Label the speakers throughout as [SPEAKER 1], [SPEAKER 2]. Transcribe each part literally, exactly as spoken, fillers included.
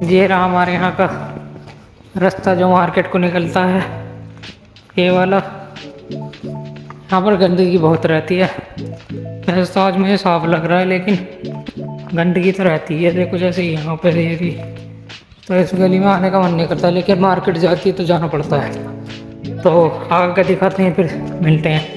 [SPEAKER 1] ये रहा हमारे यहाँ का रास्ता जो मार्केट को निकलता है, ये वाला। यहाँ पर गंदगी बहुत रहती है। वैसे तो आज मुझे साफ लग रहा है, लेकिन गंदगी तो रहती है। देखो जैसे यहाँ पर ये भी, तो इस गली में आने का मन नहीं करता, लेकिन मार्केट जाती है तो जाना पड़ता है। तो आगे दिखाते हैं, फिर मिलते हैं।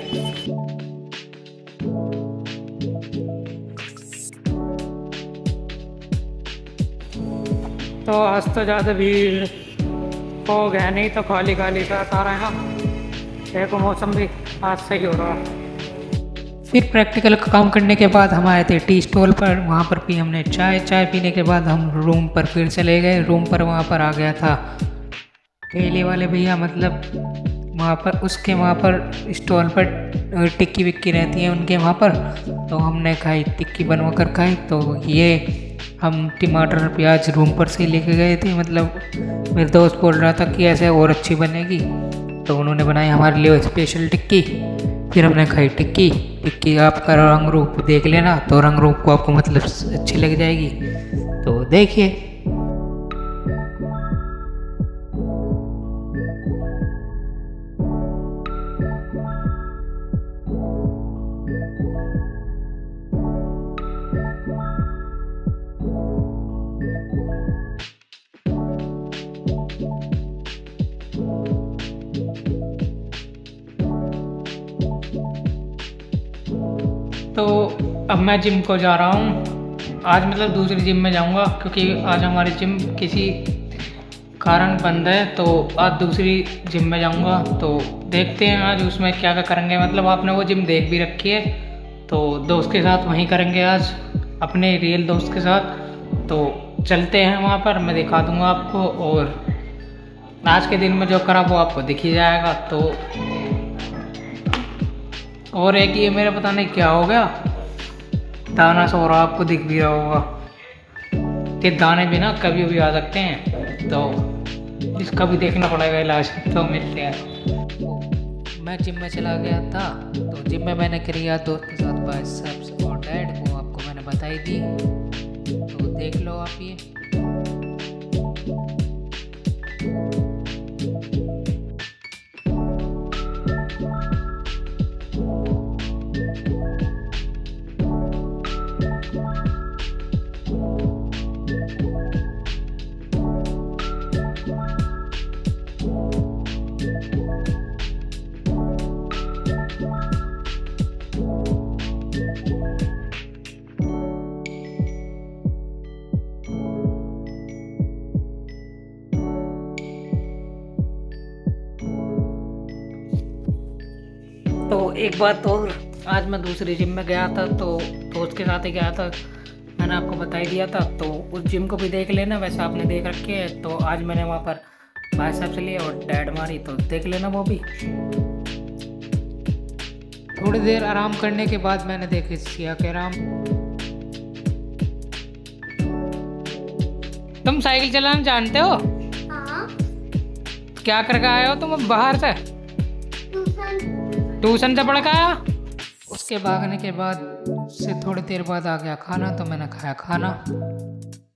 [SPEAKER 1] तो आज तो ज़्यादा भीड़ हो गया नहीं, तो खाली खाली सा सारा यहाँ। देखो मौसम भी आज सही हो रहा है। फिर प्रैक्टिकल का काम करने के बाद हम आए थे टी स्टॉल पर। वहाँ पर पी हमने चाय। चाय पीने के बाद हम रूम पर फिर चले गए। रूम पर वहाँ पर आ गया था ठेले वाले भैया, मतलब वहाँ पर उसके वहाँ पर स्टॉल पर टिक्की विक्की रहती है उनके वहाँ पर। तो हमने खाई, टिक्की बनवा कर खाई। तो ये हम टमाटर प्याज रूम पर से लेके गए थे, मतलब मेरे दोस्त बोल रहा था कि ऐसे और अच्छी बनेगी, तो उन्होंने बनाई हमारे लिए स्पेशल टिक्की। फिर हमने खाई टिक्की। टिक्की आपका रंग रूप देख लेना, तो रंग रूप को आपको मतलब अच्छी लग जाएगी। तो देखिए। तो अब मैं जिम को जा रहा हूँ आज, मतलब दूसरी जिम में जाऊँगा, क्योंकि आज हमारी जिम किसी कारण बंद है। तो आज दूसरी जिम में जाऊँगा। तो देखते हैं आज उसमें क्या क्या करेंगे। मतलब आपने वो जिम देख भी रखी है, तो दोस्त के साथ वहीं करेंगे आज, अपने रियल दोस्त के साथ। तो चलते हैं वहाँ पर, मैं दिखा दूँगा आपको। और आज के दिन में जो करा वो आपको दिख ही जाएगा। तो और एक ये मेरा पता नहीं क्या हो गया, दाना सो रहा, आपको दिख भी रहा होगा। ये दाने भी ना कभी भी आ सकते हैं, तो इसका भी देखना पड़ेगा इलाज। तो मिलते हैं। मैं जिम में चला गया था, तो जिम में मैंने किया दोस्त के साथ बाइसेप्स और डेड, वो आपको मैंने बताई दी। तो देख लो आप ये। तो एक बात और, आज मैं दूसरी जिम में गया था, तो दोस्त के साथ ही गया था, मैंने आपको बता ही दिया था। तो उस जिम को भी देख लेना, वैसे आपने देख रखे है। तो आज मैंने वहाँ पर बाइसेप्स लिए और डेड मारी, तो देख लेना वो भी। थोड़ी देर आराम करने के बाद मैंने देखे सिया के राम। तुम साइकिल चलाना जानते हो?
[SPEAKER 2] हाँ।
[SPEAKER 1] क्या करके आए हो तुम बाहर से? ट्यूशन से पढ़ के आया? उसके भागने के बाद से थोड़ी देर बाद आ गया खाना, तो मैंने खाया खाना।